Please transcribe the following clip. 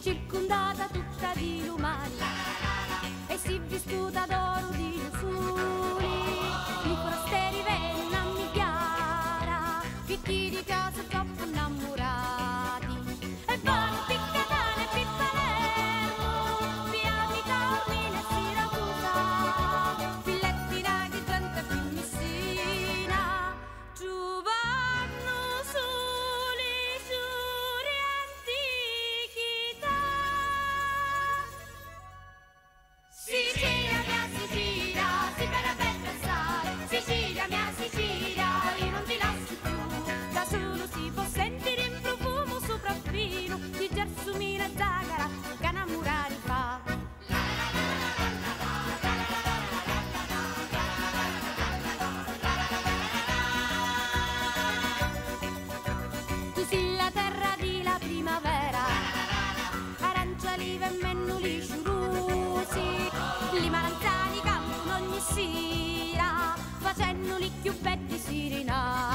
circondata tutta di lumari e si vissuta d'oro di lusuri. I forestieri venne una migliara, figli di casa troppo innamorati, e vanno Piccatane e Palermo, via di Taormina e Siracusa, Fillettina di gente più Messina, giù vanno soli giuri antichità. Sicilia mia Sicilia, si per pensare, Sicilia mia Sicilia, io non ti lascio più, da solo si può sentire il profumo sopraffino di Gersumina e Zagara che innamorare fa. Tu sei la terra di la primavera, arancia, olive e mennuli sciurusi, li maranzani cantano ogni sera, facendo li più belli sirenati.